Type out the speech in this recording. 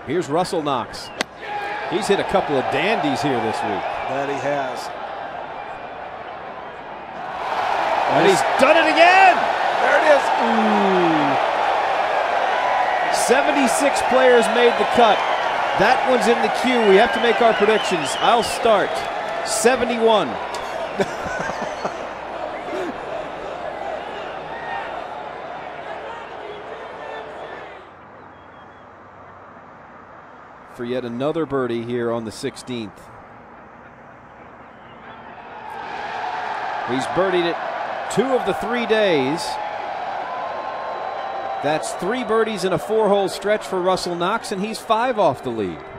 Here's Russell Knox. He's hit a couple of dandies here this week. That he has. And he's done it again! There it is. Ooh. 76 players made the cut. That one's in the queue. We have to make our predictions. I'll start. 71. For yet another birdie here on the 16th. He's birdied it 2 of the 3 days. That's 3 birdies in a 4-hole stretch for Russell Knox, and he's 5 off the lead.